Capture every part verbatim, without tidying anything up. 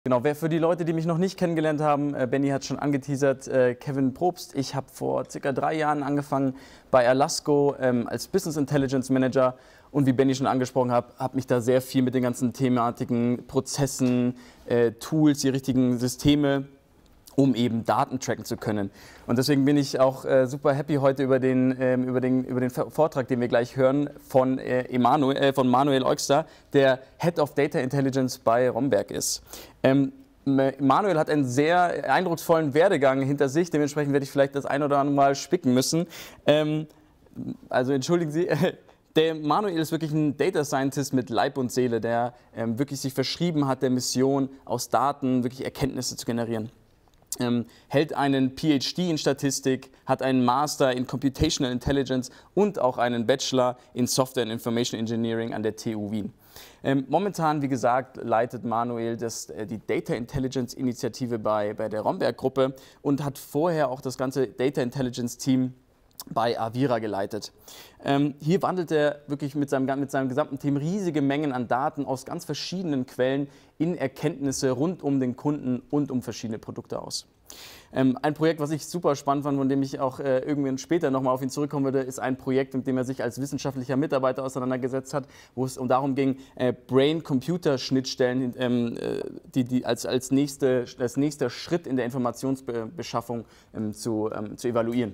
Genau, wer für die Leute, die mich noch nicht kennengelernt haben, äh, Benny hat schon angeteasert, äh, Kevin Probst. Ich habe vor circa drei Jahren angefangen bei Alasco ähm, als Business Intelligence Manager und wie Benny schon angesprochen hat, habe mich da sehr viel mit den ganzen Thematiken, Prozessen, äh, Tools, die richtigen Systeme, um eben Daten tracken zu können. Und deswegen bin ich auch äh, super happy heute über den, ähm, über, den, über den Vortrag, den wir gleich hören, von, äh, Emanuel, äh, von Manuel Eugster, der Head of Data Intelligence bei Romberg ist. Ähm, Manuel hat einen sehr eindrucksvollen Werdegang hinter sich, dementsprechend werde ich vielleicht das ein oder andere Mal spicken müssen. Ähm, also entschuldigen Sie. Der Manuel ist wirklich ein Data Scientist mit Leib und Seele, der ähm, wirklich sich verschrieben hat, der Mission, aus Daten wirklich Erkenntnisse zu generieren. Ähm, hält einen P H D in Statistik, hat einen Master in Computational Intelligence und auch einen Bachelor in Software and Information Engineering an der T U Wien. Ähm, momentan, wie gesagt, leitet Manuel das, äh, die Data Intelligence Initiative bei, bei der Romberg Gruppe und hat vorher auch das ganze Data Intelligence Team bei Avira geleitet. Ähm, hier wandelt er wirklich mit seinem, mit seinem gesamten Team riesige Mengen an Daten aus ganz verschiedenen Quellen in Erkenntnisse rund um den Kunden und um verschiedene Produkte aus. Ähm, ein Projekt, was ich super spannend fand, von dem ich auch äh, irgendwann später nochmal auf ihn zurückkommen würde, ist ein Projekt, mit dem er sich als wissenschaftlicher Mitarbeiter auseinandergesetzt hat, wo es um darum ging, äh, Brain-Computer-Schnittstellen, ähm, äh, die, die als, als nächste, als nächster Schritt in der Informationsbeschaffung ähm, zu, ähm, zu evaluieren.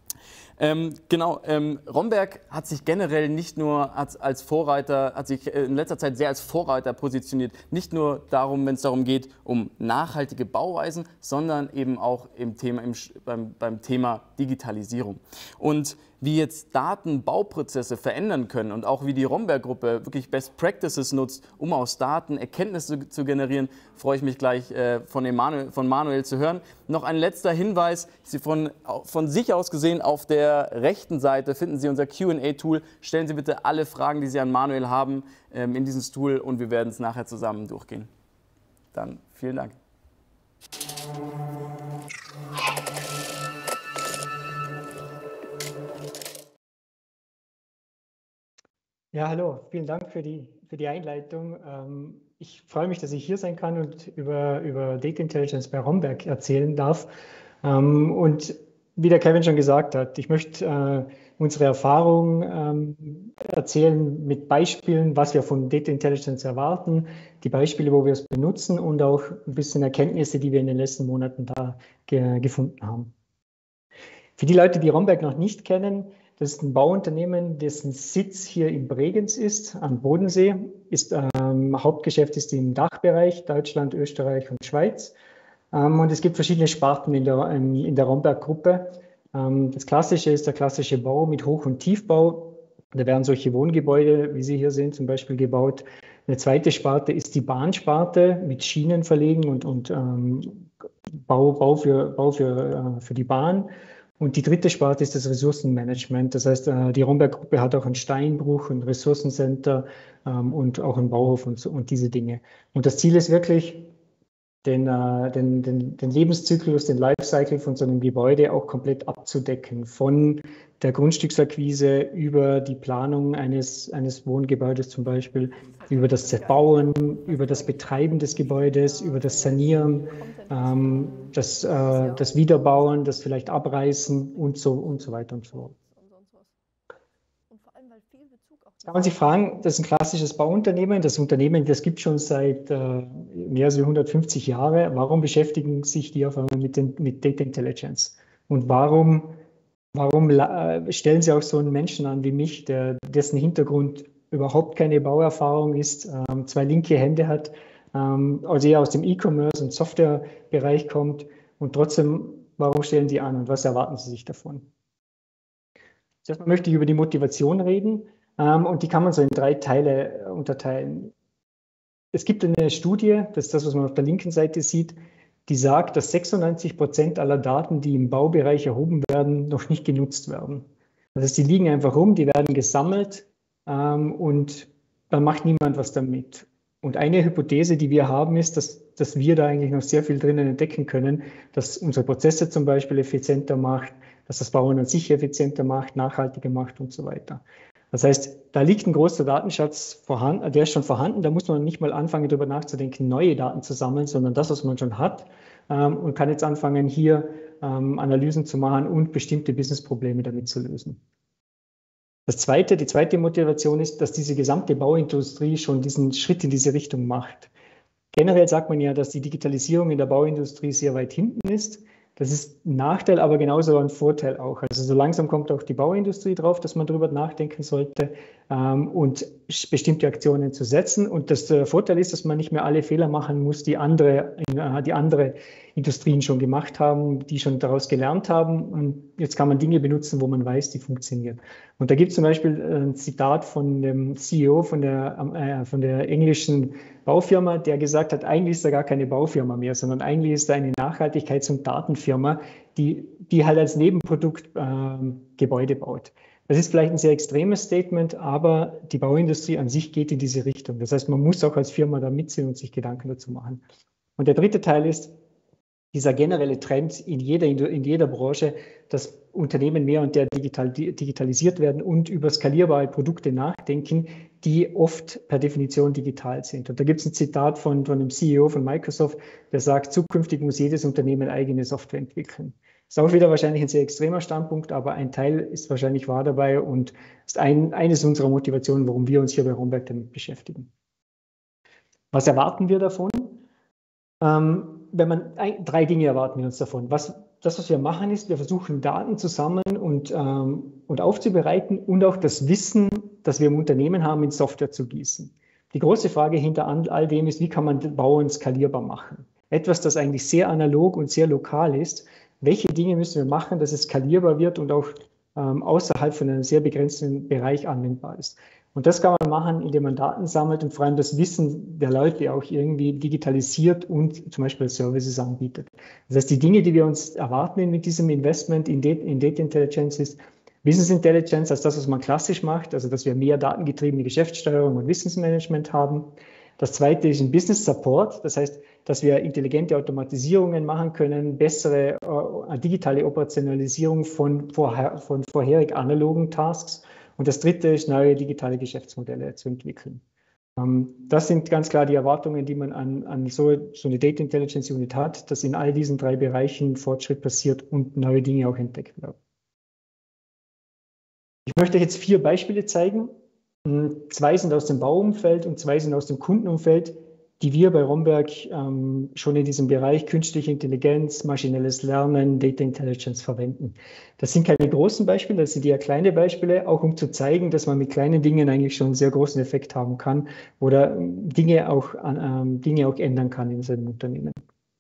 Ähm, genau, ähm, Romberg hat sich generell nicht nur als, als Vorreiter, hat sich in letzter Zeit sehr als Vorreiter positioniert. Nicht nur darum, wenn es darum geht, um nachhaltige Bauweisen, sondern eben auch im Thema, im, beim, beim Thema Digitalisierung. Und wie jetzt Daten Bauprozesse verändern können und auch wie die Romberg-Gruppe wirklich Best Practices nutzt, um aus Daten Erkenntnisse zu generieren, freue ich mich gleich äh, von, Emanuel, von Manuel zu hören. Noch ein letzter Hinweis, Sie von, von sich aus gesehen auf der rechten Seite finden Sie unser Q and A-Tool. Stellen Sie bitte alle Fragen, die Sie an Manuel haben, ähm, in dieses Tool und wir werden es nachher zusammen durchgehen. Dann vielen Dank. Ja, hallo, vielen Dank für die, für die Einleitung. Ähm, ich freue mich, dass ich hier sein kann und über, über Data Intelligence bei Romberg erzählen darf. Ähm, und wie der Kevin schon gesagt hat, ich möchte äh, unsere Erfahrung ähm, erzählen mit Beispielen, was wir von Data Intelligence erwarten, die Beispiele, wo wir es benutzen und auch ein bisschen Erkenntnisse, die wir in den letzten Monaten da ge gefunden haben. Für die Leute, die Romberg noch nicht kennen, das ist ein Bauunternehmen, dessen Sitz hier in Bregenz ist, am Bodensee. Ist, ähm, Hauptgeschäft ist im Dachbereich, Deutschland, Österreich und Schweiz. Ähm, und es gibt verschiedene Sparten in der, in der Romberg-Gruppe. Ähm, das Klassische ist der klassische Bau mit Hoch- und Tiefbau. Da werden solche Wohngebäude, wie Sie hier sehen, zum Beispiel gebaut. Eine zweite Sparte ist die Bahnsparte mit Schienen verlegen und, und ähm, Bau, Bau, für, Bau für, äh, für die Bahn. Und die dritte Sparte ist das Ressourcenmanagement. Das heißt, die Romberg-Gruppe hat auch einen Steinbruch, ein Ressourcencenter ähm, und auch einen Bauhof und, so, und diese Dinge. Und das Ziel ist wirklich, den, äh, den, den, den Lebenszyklus, den Lifecycle von so einem Gebäude auch komplett abzudecken. Von der Grundstücksakquise über die Planung eines, eines Wohngebäudes zum Beispiel, über das Zerbauen, über das Betreiben des Gebäudes, über das Sanieren, ähm, das, äh, das Wiederbauen, das vielleicht Abreißen und so, und so weiter und so fort. Jetzt kann man sich fragen, das ist ein klassisches Bauunternehmen. Das Unternehmen, das gibt es schon seit äh, mehr als hundertfünfzig Jahren. Warum beschäftigen sich die auf einmal mit, den, mit Data Intelligence? Und warum, warum äh, stellen sie auch so einen Menschen an wie mich, der, dessen Hintergrund überhaupt keine Bauerfahrung ist, ähm, zwei linke Hände hat, ähm, also eher aus dem E-Commerce und Softwarebereich kommt und trotzdem, warum stellen die an und was erwarten sie sich davon? Zuerst mal möchte ich über die Motivation reden. Und die kann man so in drei Teile unterteilen. Es gibt eine Studie, das ist das, was man auf der linken Seite sieht, die sagt, dass sechsundneunzig Prozent aller Daten, die im Baubereich erhoben werden, noch nicht genutzt werden. Das heißt, die liegen einfach rum, die werden gesammelt ähm, und dann macht niemand was damit. Und eine Hypothese, die wir haben, ist, dass, dass wir da eigentlich noch sehr viel drinnen entdecken können, dass unsere Prozesse zum Beispiel effizienter macht, dass das Bauen an sich effizienter macht, nachhaltiger macht und so weiter. Das heißt, da liegt ein großer Datenschatz vorhanden, der ist schon vorhanden, da muss man nicht mal anfangen, darüber nachzudenken, neue Daten zu sammeln, sondern das, was man schon hat, ähm, und kann jetzt anfangen, hier ähm, Analysen zu machen und bestimmte Businessprobleme damit zu lösen. Das zweite, die zweite Motivation ist, dass diese gesamte Bauindustrie schon diesen Schritt in diese Richtung macht. Generell sagt man ja, dass die Digitalisierung in der Bauindustrie sehr weit hinten ist. Das ist ein Nachteil, aber genauso ein Vorteil auch. Also so langsam kommt auch die Bauindustrie drauf, dass man darüber nachdenken sollte ähm, und bestimmte Aktionen zu setzen. Und das der Vorteil ist, dass man nicht mehr alle Fehler machen muss, die andere, äh, die andere Industrien schon gemacht haben, die schon daraus gelernt haben. Und jetzt kann man Dinge benutzen, wo man weiß, die funktionieren. Und da gibt es zum Beispiel ein Zitat von dem C E O von der, äh, von der englischen Baufirma, der gesagt hat, eigentlich ist da gar keine Baufirma mehr, sondern eigentlich ist da eine Nachhaltigkeits- und Datenfirma, die, die halt als Nebenprodukt äh, Gebäude baut. Das ist vielleicht ein sehr extremes Statement, aber die Bauindustrie an sich geht in diese Richtung. Das heißt, man muss auch als Firma da mitziehen und sich Gedanken dazu machen. Und der dritte Teil ist dieser generelle Trend in jeder, in jeder Branche, dass Unternehmen mehr und mehr digital, digitalisiert werden und über skalierbare Produkte nachdenken, die oft per Definition digital sind. Und da gibt es ein Zitat von, von einem C E O von Microsoft, der sagt, zukünftig muss jedes Unternehmen eigene Software entwickeln. Ist auch wieder wahrscheinlich ein sehr extremer Standpunkt, aber ein Teil ist wahrscheinlich wahr dabei und ist ein, eines unserer Motivationen, warum wir uns hier bei Romberg damit beschäftigen. Was erwarten wir davon? Ähm, wenn man ein, drei Dinge erwarten wir uns davon. Was, das, was wir machen, ist, wir versuchen Daten zu sammeln und, ähm, und aufzubereiten und auch das Wissen, das wir im Unternehmen haben, in Software zu gießen. Die große Frage hinter all dem ist, wie kann man Bauen skalierbar machen? Etwas, das eigentlich sehr analog und sehr lokal ist. Welche Dinge müssen wir machen, dass es skalierbar wird und auch ähm, außerhalb von einem sehr begrenzten Bereich anwendbar ist? Und das kann man machen, indem man Daten sammelt und vor allem das Wissen der Leute auch irgendwie digitalisiert und zum Beispiel Services anbietet. Das heißt, die Dinge, die wir uns erwarten mit diesem Investment in Data, in Data Intelligence ist Business Intelligence als das, was man klassisch macht, also dass wir mehr datengetriebene Geschäftssteuerung und Wissensmanagement haben. Das zweite ist ein Business Support, das heißt, dass wir intelligente Automatisierungen machen können, bessere äh, digitale Operationalisierung von, vorher, von vorherig analogen Tasks. Und das dritte ist, neue digitale Geschäftsmodelle zu entwickeln. Ähm, das sind ganz klar die Erwartungen, die man an, an so, so eine Data Intelligence Unit hat, dass in all diesen drei Bereichen Fortschritt passiert und neue Dinge auch entdeckt werden. Ich möchte euch jetzt vier Beispiele zeigen. Zwei sind aus dem Bauumfeld und zwei sind aus dem Kundenumfeld, die wir bei Romberg ähm, schon in diesem Bereich künstliche Intelligenz, maschinelles Lernen, Data Intelligence verwenden. Das sind keine großen Beispiele, das sind eher kleine Beispiele, auch um zu zeigen, dass man mit kleinen Dingen eigentlich schon einen sehr großen Effekt haben kann oder Dinge auch, ähm, Dinge auch ändern kann in seinem Unternehmen.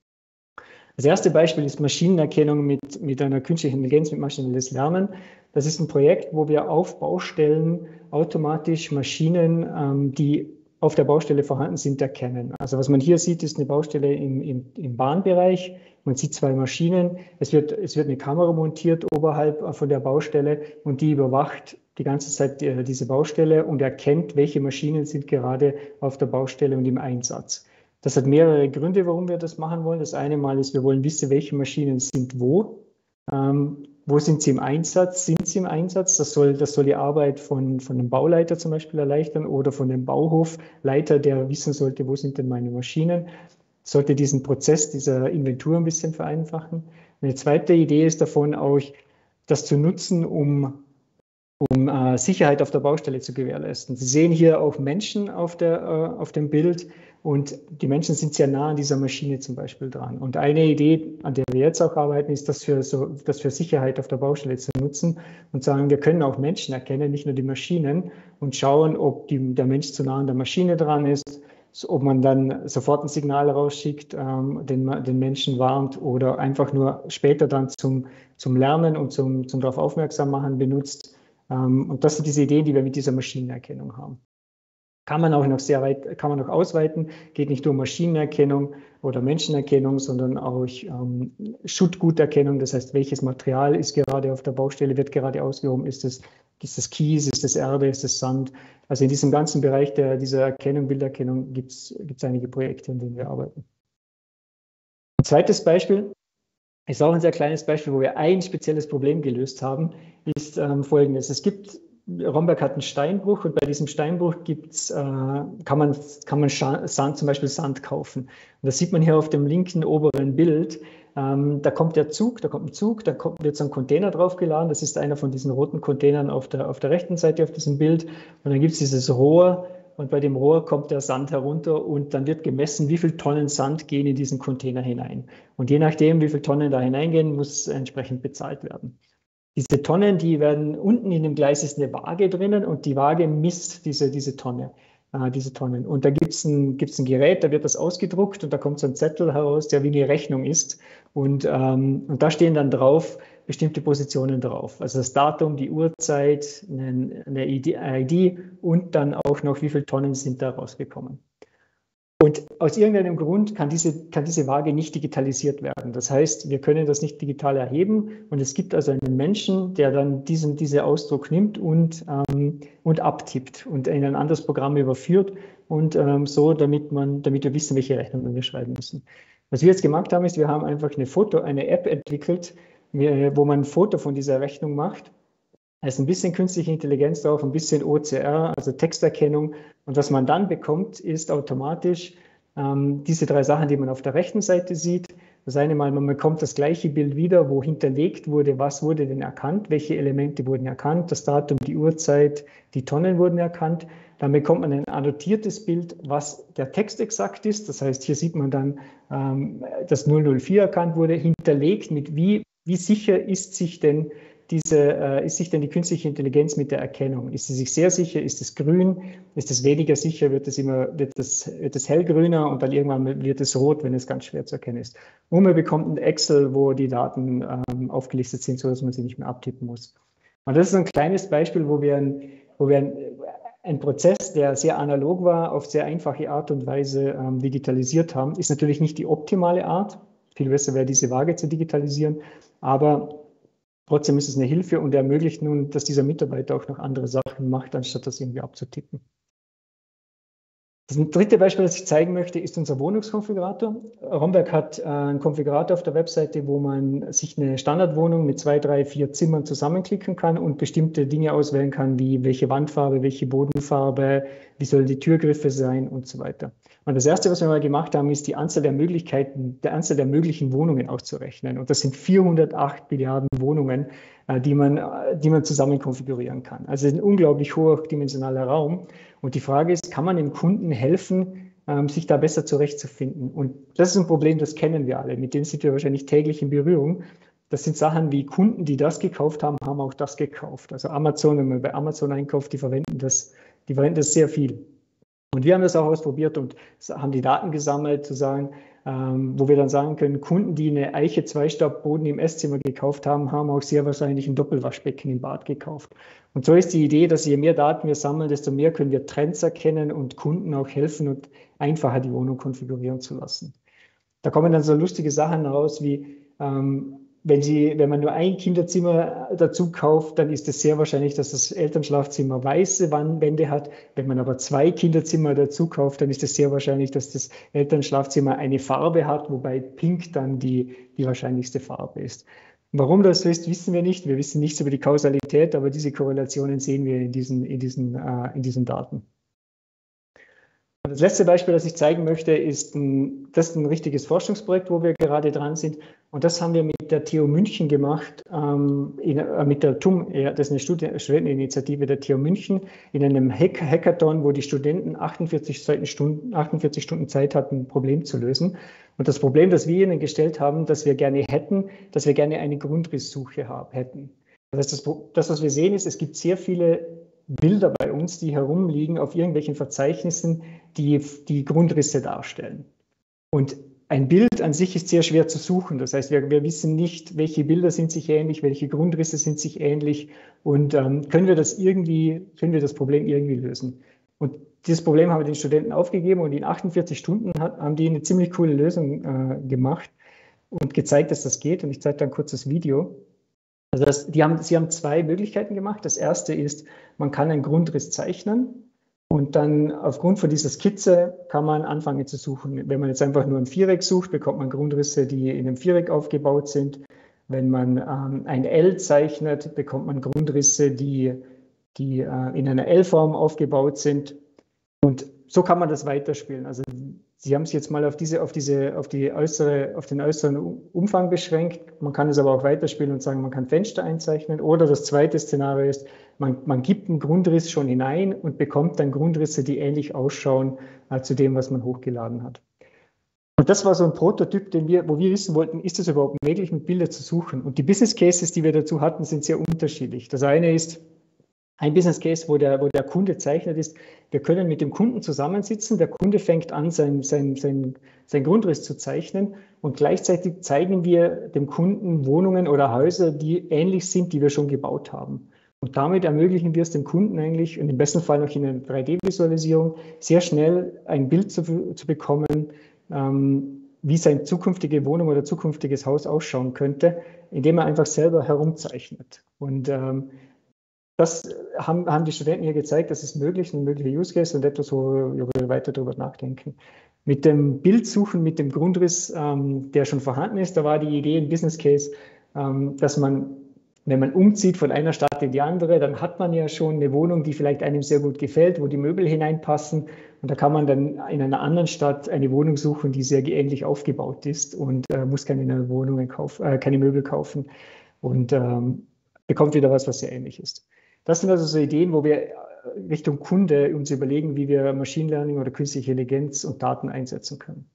Das erste Beispiel ist Maschinenerkennung mit, mit einer künstlichen Intelligenz, mit maschinelles Lernen. Das ist ein Projekt, wo wir auf Baustellen automatisch Maschinen, ähm, die auf der Baustelle vorhanden sind, erkennen. Also was man hier sieht, ist eine Baustelle im, im, im Bahnbereich. Man sieht zwei Maschinen. Es wird, es wird eine Kamera montiert oberhalb von der Baustelle und die überwacht die ganze Zeit die, diese Baustelle und erkennt, welche Maschinen sind gerade auf der Baustelle und im Einsatz. Das hat mehrere Gründe, warum wir das machen wollen. Das eine Mal ist, wir wollen wissen, welche Maschinen sind wo. Ähm, wo sind sie im Einsatz? Sind sie im Einsatz? Das soll, das soll die Arbeit von, von einem Bauleiter zum Beispiel erleichtern oder von dem Bauhofleiter, der wissen sollte, wo sind denn meine Maschinen. Sollte diesen Prozess dieser Inventur ein bisschen vereinfachen. Eine zweite Idee ist davon auch, das zu nutzen, um um äh, Sicherheit auf der Baustelle zu gewährleisten. Sie sehen hier auch Menschen auf, der, äh, auf dem Bild und die Menschen sind sehr nah an dieser Maschine zum Beispiel dran. Und eine Idee, an der wir jetzt auch arbeiten, ist, das für, so, das für Sicherheit auf der Baustelle zu nutzen und sagen, wir können auch Menschen erkennen, nicht nur die Maschinen und schauen, ob die, der Mensch zu nah an der Maschine dran ist, ob man dann sofort ein Signal rausschickt, ähm, den, den Menschen warnt oder einfach nur später dann zum, zum Lernen und zum, zum darauf aufmerksam machen benutzt. Und das sind diese Ideen, die wir mit dieser Maschinenerkennung haben. Kann man auch noch sehr weit, kann man noch ausweiten, geht nicht nur um Maschinenerkennung oder Menschenerkennung, sondern auch ähm, Schuttguterkennung, das heißt, welches Material ist gerade auf der Baustelle, wird gerade ausgehoben, ist es, ist es Kies, ist es Erde, ist es Sand. Also in diesem ganzen Bereich der, dieser Erkennung, Bilderkennung gibt es einige Projekte, in denen wir arbeiten. Ein zweites Beispiel ist auch ein sehr kleines Beispiel, wo wir ein spezielles Problem gelöst haben, ist ähm, folgendes. Es gibt Romberg hat einen Steinbruch und bei diesem Steinbruch gibt's, äh, kann man, kann man Sand, zum Beispiel Sand kaufen. Und das sieht man hier auf dem linken oberen Bild. Ähm, da kommt der Zug, da kommt ein Zug, da kommt, wird so ein Container draufgeladen. Das ist einer von diesen roten Containern auf der, auf der rechten Seite auf diesem Bild. Und dann gibt es dieses Rohr und bei dem Rohr kommt der Sand herunter und dann wird gemessen, wie viele Tonnen Sand gehen in diesen Container hinein. Und je nachdem, wie viele Tonnen da hineingehen, muss entsprechend bezahlt werden. Diese Tonnen, die werden unten in dem Gleis ist eine Waage drinnen und die Waage misst diese, diese Tonne, äh, diese Tonnen. Und da gibt es ein, gibt's ein Gerät, da wird das ausgedruckt und da kommt so ein Zettel heraus, der wie eine Rechnung ist. Und, ähm, und da stehen dann drauf bestimmte Positionen drauf. Also das Datum, die Uhrzeit, eine, eine I D und dann auch noch, wie viele Tonnen sind da rausgekommen. Und aus irgendeinem Grund kann diese, kann diese Waage nicht digitalisiert werden. Das heißt, wir können das nicht digital erheben und es gibt also einen Menschen, der dann diesen, diesen Ausdruck nimmt und, ähm, und abtippt und in ein anderes Programm überführt und ähm, so, damit, man, damit wir wissen, welche Rechnungen wir schreiben müssen. Was wir jetzt gemacht haben, ist, wir haben einfach eine Foto, eine App entwickelt, wo man ein Foto von dieser Rechnung macht. Da ist ein bisschen künstliche Intelligenz drauf, ein bisschen O C R, also Texterkennung. Und was man dann bekommt, ist automatisch ähm, diese drei Sachen, die man auf der rechten Seite sieht. Das eine Mal, man bekommt das gleiche Bild wieder, wo hinterlegt wurde, was wurde denn erkannt, welche Elemente wurden erkannt, das Datum, die Uhrzeit, die Tonnen wurden erkannt. Dann bekommt man ein annotiertes Bild, was der Text exakt ist. Das heißt, hier sieht man dann, ähm, dass null null vier erkannt wurde, hinterlegt mit wie, wie sicher ist sich denn Diese, äh, ist sich denn die künstliche Intelligenz mit der Erkennung? Ist sie sich sehr sicher? Ist es grün? Ist es weniger sicher? Wird es immer, wird es, wird es hellgrüner und dann irgendwann wird es rot, wenn es ganz schwer zu erkennen ist? Und man bekommt ein Excel, wo die Daten ähm, aufgelistet sind, sodass man sie nicht mehr abtippen muss. Und das ist ein kleines Beispiel, wo wir, ein, wo wir ein, ein Prozess, der sehr analog war, auf sehr einfache Art und Weise ähm, digitalisiert haben. Ist natürlich nicht die optimale Art. Viel besser wäre, diese Waage zu digitalisieren, aber trotzdem ist es eine Hilfe und ermöglicht nun, dass dieser Mitarbeiter auch noch andere Sachen macht, anstatt das irgendwie abzutippen. Das dritte Beispiel, das ich zeigen möchte, ist unser Wohnungskonfigurator. Romberg hat einen Konfigurator auf der Webseite, wo man sich eine Standardwohnung mit zwei, drei, vier Zimmern zusammenklicken kann und bestimmte Dinge auswählen kann, wie welche Wandfarbe, welche Bodenfarbe, wie sollen die Türgriffe sein und so weiter. Und das Erste, was wir mal gemacht haben, ist die Anzahl der Möglichkeiten, der Anzahl der möglichen Wohnungen auszurechnen. Und das sind vierhundertacht Milliarden Wohnungen, die man, die man zusammen konfigurieren kann. Also ein unglaublich hochdimensionaler Raum. Und die Frage ist, kann man dem Kunden helfen, sich da besser zurechtzufinden? Und das ist ein Problem, das kennen wir alle. Mit dem sind wir wahrscheinlich täglich in Berührung. Das sind Sachen wie Kunden, die das gekauft haben, haben auch das gekauft. Also Amazon, wenn man bei Amazon einkauft, die verwenden das, die verwenden das sehr viel. Und wir haben das auch ausprobiert und haben die Daten gesammelt, zu sagen, ähm, wo wir dann sagen können, Kunden, die eine Eiche Zweistabboden im Esszimmer gekauft haben, haben auch sehr wahrscheinlich ein Doppelwaschbecken im Bad gekauft. Und so ist die Idee, dass je mehr Daten wir sammeln, desto mehr können wir Trends erkennen und Kunden auch helfen und einfacher die Wohnung konfigurieren zu lassen. Da kommen dann so lustige Sachen raus wie, ähm, Wenn, Sie, wenn man nur ein Kinderzimmer dazu kauft, dann ist es sehr wahrscheinlich, dass das Elternschlafzimmer weiße Wände hat. Wenn man aber zwei Kinderzimmer dazu kauft, dann ist es sehr wahrscheinlich, dass das Elternschlafzimmer eine Farbe hat, wobei Pink dann die, die wahrscheinlichste Farbe ist. Warum das so ist, wissen wir nicht. Wir wissen nichts über die Kausalität, aber diese Korrelationen sehen wir in diesen, in diesen, äh, in diesen Daten. Das letzte Beispiel, das ich zeigen möchte, ist ein, das ist ein richtiges Forschungsprojekt, wo wir gerade dran sind. Und das haben wir mit der T U München gemacht, ähm, in, äh, mit der T U M, ja, das ist eine Studi- Studenteninitiative der T U München, in einem Hack Hackathon, wo die Studenten achtundvierzig Stunden, achtundvierzig Stunden Zeit hatten, ein Problem zu lösen. Und das Problem, das wir ihnen gestellt haben, dass wir gerne hätten, dass wir gerne eine Grundrisssuche haben, hätten. Das heißt, das, das, was wir sehen, ist, es gibt sehr viele Bilder bei uns, die herumliegen auf irgendwelchen Verzeichnissen, die die Grundrisse darstellen. Und ein Bild an sich ist sehr schwer zu suchen. Das heißt, wir, wir wissen nicht, welche Bilder sind sich ähnlich, welche Grundrisse sind sich ähnlich und ähm, können wir das irgendwie, können wir das Problem irgendwie lösen. Und dieses Problem haben wir den Studenten aufgegeben und in achtundvierzig Stunden hat, haben die eine ziemlich coole Lösung äh, gemacht und gezeigt, dass das geht. Und ich zeige dann kurz das Video. Also das, die haben, sie haben zwei Möglichkeiten gemacht. Das erste ist, man kann einen Grundriss zeichnen und dann aufgrund von dieser Skizze kann man anfangen zu suchen. Wenn man jetzt einfach nur ein Viereck sucht, bekommt man Grundrisse, die in einem Viereck aufgebaut sind. Wenn man ähm, ein L zeichnet, bekommt man Grundrisse, die, die äh, in einer L-Form aufgebaut sind. Und so kann man das weiterspielen. Also Sie haben es jetzt mal auf diese, auf diese, auf die äußere, auf den äußeren Umfang beschränkt. Man kann es aber auch weiterspielen und sagen, man kann Fenster einzeichnen. Oder das zweite Szenario ist, man, man gibt einen Grundriss schon hinein und bekommt dann Grundrisse, die ähnlich ausschauen äh, zu dem, was man hochgeladen hat. Und das war so ein Prototyp, den wir, wo wir wissen wollten, ist es überhaupt möglich, mit Bildern zu suchen? Und die Business Cases, die wir dazu hatten, sind sehr unterschiedlich. Das eine ist ein Business Case, wo der, wo der Kunde zeichnet ist. Wir können mit dem Kunden zusammensitzen. Der Kunde fängt an, sein, sein, sein, sein Grundriss zu zeichnen. Und gleichzeitig zeigen wir dem Kunden Wohnungen oder Häuser, die ähnlich sind, die wir schon gebaut haben. Und damit ermöglichen wir es dem Kunden eigentlich, und im besten Fall noch in einer drei D-Visualisierung, sehr schnell ein Bild zu, zu bekommen, ähm, wie seine zukünftige Wohnung oder zukünftiges Haus ausschauen könnte, indem er einfach selber herumzeichnet. Und ähm, das haben, haben die Studenten hier gezeigt, das ist möglich, ein möglicher Use Case und etwas, wo wir weiter darüber nachdenken. Mit dem Bildsuchen, mit dem Grundriss, ähm, der schon vorhanden ist, da war die Idee im Business Case, ähm, dass man, wenn man umzieht von einer Stadt in die andere, dann hat man ja schon eine Wohnung, die vielleicht einem sehr gut gefällt, wo die Möbel hineinpassen. Und da kann man dann in einer anderen Stadt eine Wohnung suchen, die sehr ähnlich aufgebaut ist und äh, muss keine Wohnungen kaufen, äh, keine Möbel kaufen und ähm, bekommt wieder was, was sehr ähnlich ist. Das sind also so Ideen, wo wir Richtung Kunde uns überlegen, wie wir Machine Learning oder künstliche Intelligenz und Daten einsetzen können.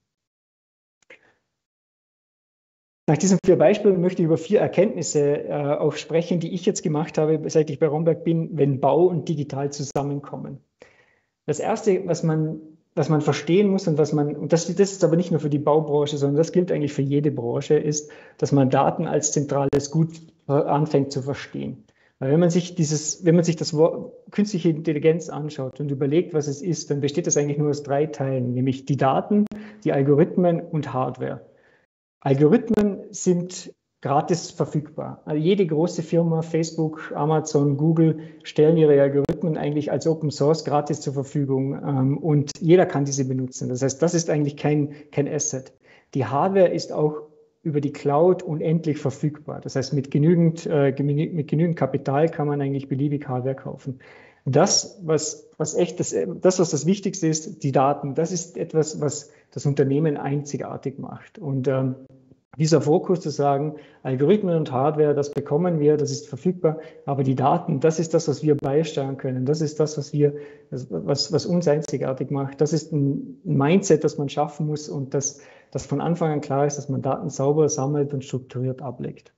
Nach diesen vier Beispielen möchte ich über vier Erkenntnisse äh, auch sprechen, die ich jetzt gemacht habe, seit ich bei Romberg bin, wenn Bau und Digital zusammenkommen. Das Erste, was man, was man verstehen muss und was man, und das, das ist aber nicht nur für die Baubranche, sondern das gilt eigentlich für jede Branche, ist, dass man Daten als zentrales Gut anfängt zu verstehen. Weil wenn man sich dieses, wenn man sich das Wort künstliche Intelligenz anschaut und überlegt, was es ist, dann besteht das eigentlich nur aus drei Teilen, nämlich die Daten, die Algorithmen und Hardware. Algorithmen sind gratis verfügbar. Also jede große Firma, Facebook, Amazon, Google, stellen ihre Algorithmen eigentlich als Open Source gratis zur Verfügung ähm, und jeder kann diese benutzen. Das heißt, das ist eigentlich kein, kein Asset. Die Hardware ist auch über die Cloud unendlich verfügbar. Das heißt, mit genügend, äh, mit genügend Kapital kann man eigentlich beliebig Hardware kaufen. Das, was, was echt das, das, was das Wichtigste ist, die Daten, das ist etwas, was das Unternehmen einzigartig macht. Und ähm, dieser Fokus zu sagen, Algorithmen und Hardware, das bekommen wir, das ist verfügbar, aber die Daten, das ist das, was wir beisteuern können, das ist das, was wir, was, was uns einzigartig macht. Das ist ein Mindset, das man schaffen muss und das, das von Anfang an klar ist, dass man Daten sauber sammelt und strukturiert ablegt.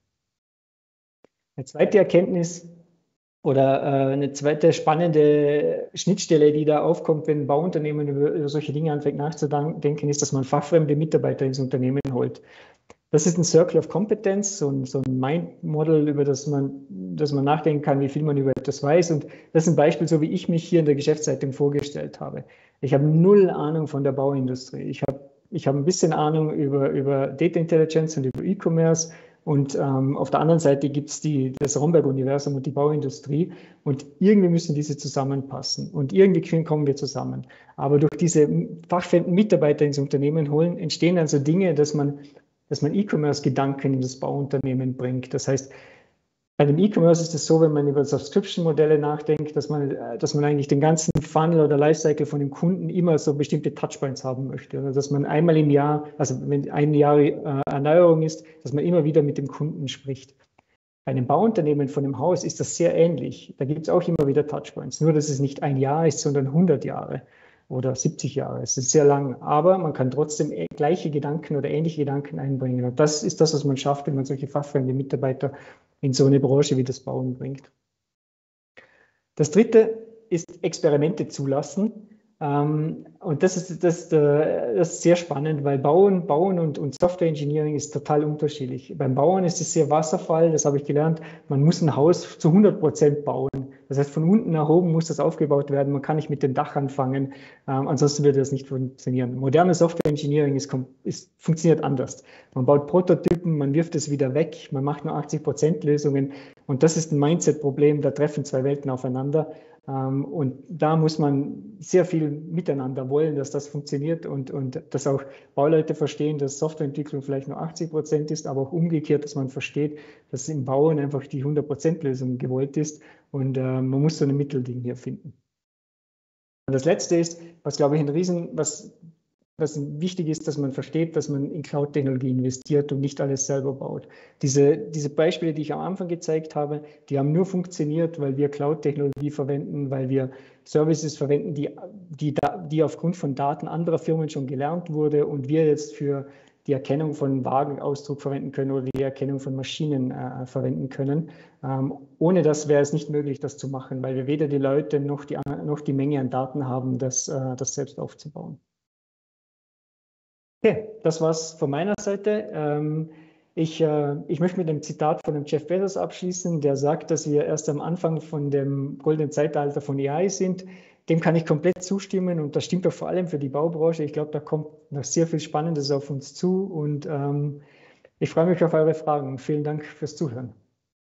Eine zweite Erkenntnis oder äh, eine zweite spannende Schnittstelle, die da aufkommt, wenn ein Bauunternehmen über, über solche Dinge anfängt nachzudenken, ist, dass man fachfremde Mitarbeiter ins Unternehmen holt. Das ist ein Circle of Competence, so ein, so ein Mind-Model, über das man, das man nachdenken kann, wie viel man über etwas weiß. Und das ist ein Beispiel, so wie ich mich hier in der Geschäftszeitung vorgestellt habe. Ich habe null Ahnung von der Bauindustrie. Ich habe ich habe ein bisschen Ahnung über, über Data Intelligence und über E-Commerce. Und ähm, auf der anderen Seite gibt es das Romberg-Universum und die Bauindustrie. Und irgendwie müssen diese zusammenpassen. Und irgendwie kommen wir zusammen. Aber durch diese fachfremden Mitarbeiter ins Unternehmen holen, entstehen dann so Dinge, dass man dass man E-Commerce-Gedanken in das Bauunternehmen bringt. Das heißt, bei dem E-Commerce ist es so, wenn man über Subscription-Modelle nachdenkt, dass man, dass man eigentlich den ganzen Funnel oder Lifecycle von dem Kunden immer so bestimmte Touchpoints haben möchte. Oder dass man einmal im Jahr, also wenn ein Jahr äh, Erneuerung ist, dass man immer wieder mit dem Kunden spricht. Bei einem Bauunternehmen von einem Haus ist das sehr ähnlich. Da gibt es auch immer wieder Touchpoints. Nur, dass es nicht ein Jahr ist, sondern hundert Jahre. Oder siebzig Jahre. Es ist sehr lang, aber man kann trotzdem gleiche Gedanken oder ähnliche Gedanken einbringen. Und das ist das, was man schafft, wenn man solche fachfremde Mitarbeiter in so eine Branche wie das Bauen bringt. Das Dritte ist Experimente zulassen. Und das ist, das, das ist sehr spannend, weil Bauen, Bauen und, und Software Engineering ist total unterschiedlich. Beim Bauen ist es sehr Wasserfall, das habe ich gelernt. Man muss ein Haus zu hundert Prozent bauen. Das heißt, von unten nach oben muss das aufgebaut werden. Man kann nicht mit dem Dach anfangen, ähm, ansonsten würde das nicht funktionieren. Moderne Software Engineering ist, ist, funktioniert anders. Man baut Prototypen, man wirft es wieder weg, man macht nur achtzig Prozent Lösungen. Und das ist ein Mindset-Problem, da treffen zwei Welten aufeinander. Ähm, und da muss man sehr viel miteinander wollen, dass das funktioniert und, und dass auch Bauleute verstehen, dass Softwareentwicklung vielleicht nur achtzig Prozent ist, aber auch umgekehrt, dass man versteht, dass im Bauen einfach die hundert Prozent Lösung gewollt ist und äh, man muss so ein Mittelding hier finden. Und das Letzte ist, was glaube ich ein Riesen, was, was wichtig ist, dass man versteht, dass man in Cloud-Technologie investiert und nicht alles selber baut. Diese, diese Beispiele, die ich am Anfang gezeigt habe, die haben nur funktioniert, weil wir Cloud-Technologie verwenden, weil wir Services verwenden, die, die, die aufgrund von Daten anderer Firmen schon gelernt wurde und wir jetzt für die Erkennung von Wagenausdruck verwenden können oder die Erkennung von Maschinen äh, verwenden können. Ähm, ohne das wäre es nicht möglich, das zu machen, weil wir weder die Leute noch die, noch die Menge an Daten haben, das, äh, das selbst aufzubauen. Okay, das war's von meiner Seite. Ähm, ich, äh, ich möchte mit einem Zitat von dem Jeff Bezos abschließen, der sagt, dass wir erst am Anfang von dem goldenen Zeitalter von A I sind. Dem kann ich komplett zustimmen und das stimmt auch vor allem für die Baubranche. Ich glaube, da kommt noch sehr viel Spannendes auf uns zu und ähm, ich freue mich auf eure Fragen. Vielen Dank fürs Zuhören.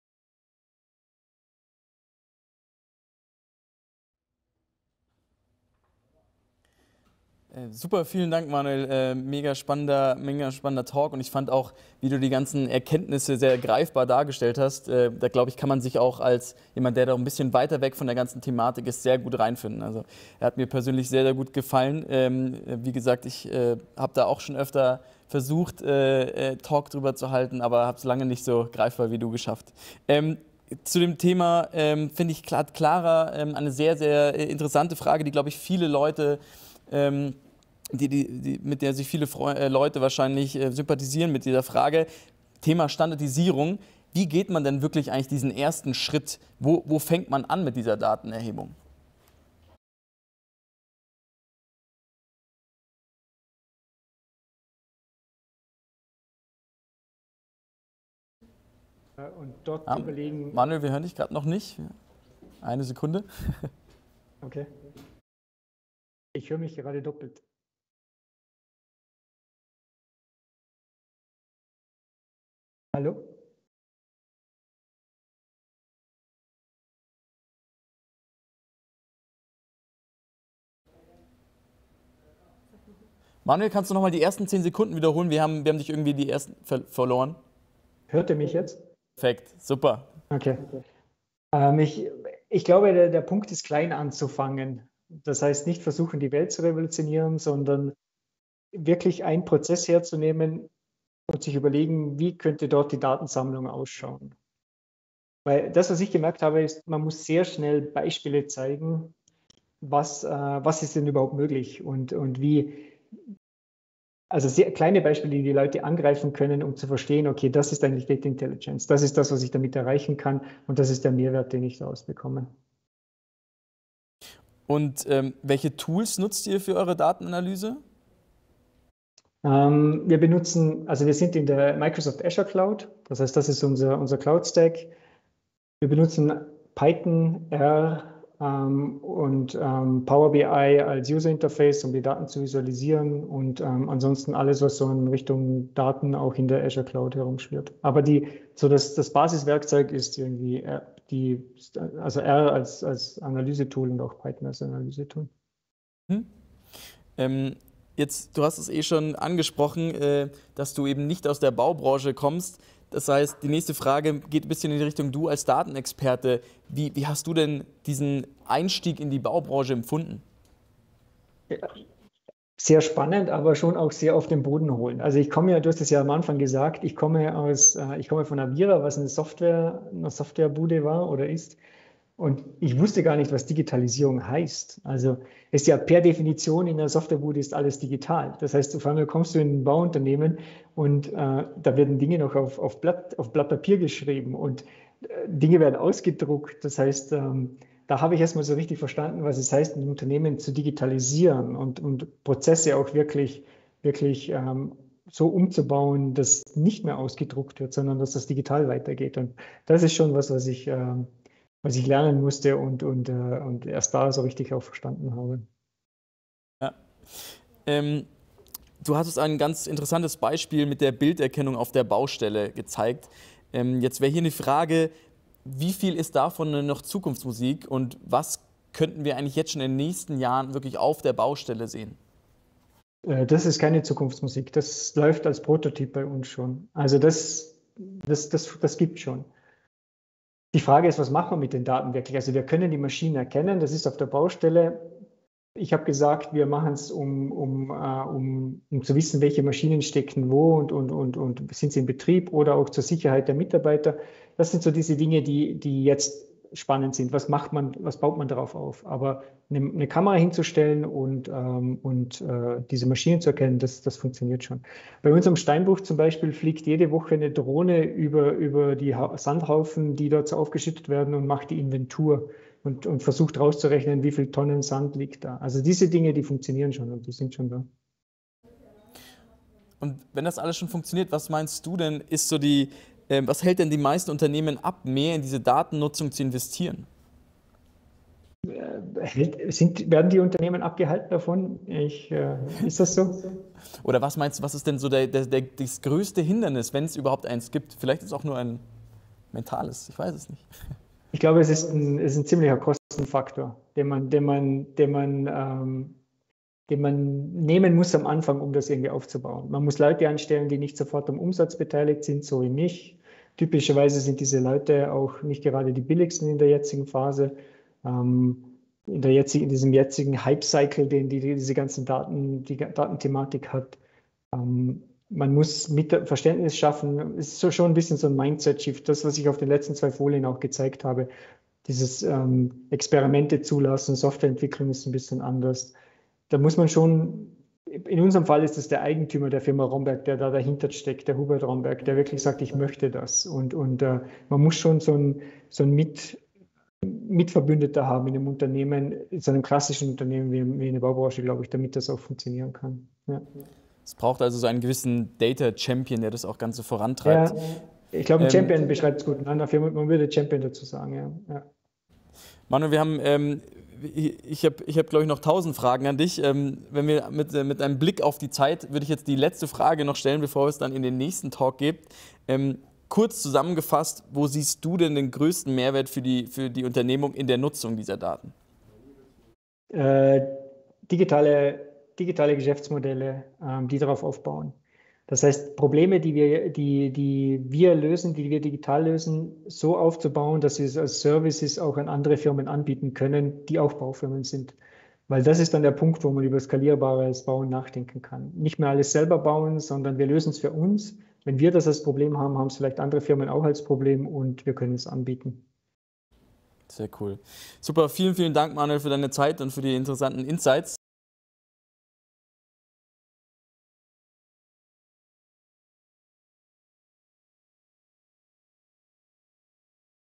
Äh, Super, vielen Dank, Manuel. Äh, mega spannender, mega spannender Talk und ich fand auch, wie du die ganzen Erkenntnisse sehr greifbar dargestellt hast. Äh, da glaube ich, kann man sich auch als jemand, der da ein bisschen weiter weg von der ganzen Thematik ist, sehr gut reinfinden. Also er hat mir persönlich sehr, sehr gut gefallen. Ähm, wie gesagt, ich äh, habe da auch schon öfter versucht, äh, äh, Talk drüber zu halten, aber habe es lange nicht so greifbar wie du geschafft. Ähm, Zu dem Thema ähm, finde ich klar, Clara ähm, eine sehr, sehr interessante Frage, die, glaube ich, viele Leute ähm, Die, die, die, mit der sich viele Freu äh, Leute wahrscheinlich äh, sympathisieren mit dieser Frage. Thema Standardisierung. Wie geht man denn wirklich eigentlich diesen ersten Schritt? Wo, wo fängt man an mit dieser Datenerhebung? Und dort Ah, überlegen. Manuel, wir hören dich gerade noch nicht. Eine Sekunde. Okay. Ich höre mich gerade doppelt. Hallo? Manuel, kannst du noch mal die ersten zehn Sekunden wiederholen? Wir haben, wir haben dich irgendwie die ersten ver verloren. Hört ihr mich jetzt? Perfekt, super. Okay. Ähm, ich, ich glaube, der, der Punkt ist, klein anzufangen. Das heißt, nicht versuchen, die Welt zu revolutionieren, sondern wirklich einen Prozess herzunehmen und sich überlegen, wie könnte dort die Datensammlung ausschauen. Weil das, was ich gemerkt habe, ist, man muss sehr schnell Beispiele zeigen, was, äh, was ist denn überhaupt möglich und, und wie, also sehr kleine Beispiele, die die Leute angreifen können, um zu verstehen, okay, das ist eigentlich Data Intelligence, das ist das, was ich damit erreichen kann und das ist der Mehrwert, den ich daraus bekomme. Und ähm, welche Tools nutzt ihr für eure Datenanalyse? Ähm, wir benutzen, also wir sind in der Microsoft Azure Cloud, das heißt, das ist unser, unser Cloud-Stack. Wir benutzen Python, R ähm, und ähm, Power B I als User Interface, um die Daten zu visualisieren und ähm, ansonsten alles, was so in Richtung Daten auch in der Azure Cloud herumschwirrt. Aber die, so das, das Basiswerkzeug ist irgendwie R, die, also R als, als Analysetool und auch Python als Analysetool. Hm? Ähm, jetzt, du hast es eh schon angesprochen, äh, dass du eben nicht aus der Baubranche kommst. Das heißt, die nächste Frage geht ein bisschen in die Richtung, du als Datenexperte, wie, wie hast du denn diesen Einstieg in die Baubranche empfunden? Sehr spannend, aber schon auch sehr auf den Boden holen. Also ich komme ja, du hast es ja am Anfang gesagt, ich komme aus, äh, ich komme von Avira, was eine Software, eine Softwarebude war oder ist. Und ich wusste gar nicht, was Digitalisierung heißt. Also ist ja per Definition in der Softwarebude ist alles digital. Das heißt, auf einmal kommst du in ein Bauunternehmen und äh, da werden Dinge noch auf, auf, Blatt, auf Blatt Papier geschrieben und äh, Dinge werden ausgedruckt. Das heißt, ähm, da habe ich erstmal so richtig verstanden, was es heißt, ein Unternehmen zu digitalisieren und, und Prozesse auch wirklich, wirklich ähm, so umzubauen, dass nicht mehr ausgedruckt wird, sondern dass das digital weitergeht. Und das ist schon was, was ich ähm, was ich lernen musste und, und, äh, und erst da so richtig auch verstanden habe. Ja. Ähm, du hattest ein ganz interessantes Beispiel mit der Bilderkennung auf der Baustelle gezeigt. Ähm, jetzt wäre hier eine Frage, wie viel ist davon noch Zukunftsmusik und was könnten wir eigentlich jetzt schon in den nächsten Jahren wirklich auf der Baustelle sehen? Das ist keine Zukunftsmusik. Das läuft als Prototyp bei uns schon. Also das, das, das, das gibt schon. Die Frage ist, was machen wir mit den Daten wirklich? Also wir können die Maschinen erkennen, das ist auf der Baustelle. Ich habe gesagt, wir machen es, um, um, uh, um, um zu wissen, welche Maschinen stecken wo und, und, und, und sind sie in Betrieb oder auch zur Sicherheit der Mitarbeiter. Das sind so diese Dinge, die, die jetzt spannend sind. Was macht man, was baut man darauf auf? Aber eine, eine Kamera hinzustellen und, ähm, und äh, diese Maschinen zu erkennen, das, das funktioniert schon. Bei uns am Steinbruch zum Beispiel fliegt jede Woche eine Drohne über, über die Sandhaufen, die dort so aufgeschüttet werden und macht die Inventur und, und versucht rauszurechnen, wie viel Tonnen Sand liegt da. Also diese Dinge, die funktionieren schon und die sind schon da. Und wenn das alles schon funktioniert, was meinst du denn, ist so die was hält denn die meisten Unternehmen ab, mehr in diese Datennutzung zu investieren? Sind, werden die Unternehmen abgehalten davon? Ich, äh, ist das so? Oder was meinst du, was ist denn so der, der, der, das größte Hindernis, wenn es überhaupt eins gibt? Vielleicht ist es auch nur ein mentales, ich weiß es nicht. Ich glaube, es ist ein, es ist ein ziemlicher Kostenfaktor, den man, den man, den man ähm, den man nehmen muss am Anfang, um das irgendwie aufzubauen. Man muss Leute anstellen, die nicht sofort am Umsatz beteiligt sind, so wie mich. Typischerweise sind diese Leute auch nicht gerade die billigsten in der jetzigen Phase. Ähm, in, der jetzigen, in diesem jetzigen Hype-Cycle, den die, diese ganzen Daten, die Datenthematik hat. Ähm, man muss mit Verständnis schaffen. Es ist so schon ein bisschen so ein Mindset-Shift. Das, was ich auf den letzten zwei Folien auch gezeigt habe. Dieses ähm, Experimente zulassen, Softwareentwicklung ist ein bisschen anders. Da muss man schon, in unserem Fall ist es der Eigentümer der Firma Romberg, der da dahinter steckt, der Hubert Romberg, der wirklich sagt, ich möchte das. Und, und äh, man muss schon so ein, so ein Mit, Mitverbündeter haben in einem Unternehmen, in so einem klassischen Unternehmen wie, wie in der Baubranche, glaube ich, damit das auch funktionieren kann. Ja. Es braucht also so einen gewissen Data-Champion, der das auch Ganze vorantreibt. Ja, ich glaube, ein ähm, Champion beschreibt es gut. Man würde Champion dazu sagen, ja. ja. Manu, wir haben, ähm, ich habe, ich hab, glaube ich, noch tausend Fragen an dich. Ähm, wenn wir mit, äh, mit einem Blick auf die Zeit, würde ich jetzt die letzte Frage noch stellen, bevor es dann in den nächsten Talk geht. Ähm, kurz zusammengefasst, wo siehst du denn den größten Mehrwert für die, für die Unternehmung in der Nutzung dieser Daten? Äh, digitale, digitale Geschäftsmodelle, ähm, die darauf aufbauen. Das heißt, Probleme, die wir, die, die wir lösen, die wir digital lösen, so aufzubauen, dass wir es als Services auch an andere Firmen anbieten können, die auch Baufirmen sind. Weil das ist dann der Punkt, wo man über skalierbares Bauen nachdenken kann. Nicht mehr alles selber bauen, sondern wir lösen es für uns. Wenn wir das als Problem haben, haben es vielleicht andere Firmen auch als Problem und wir können es anbieten. Sehr cool. Super, vielen, vielen Dank, Manuel, für deine Zeit und für die interessanten Insights.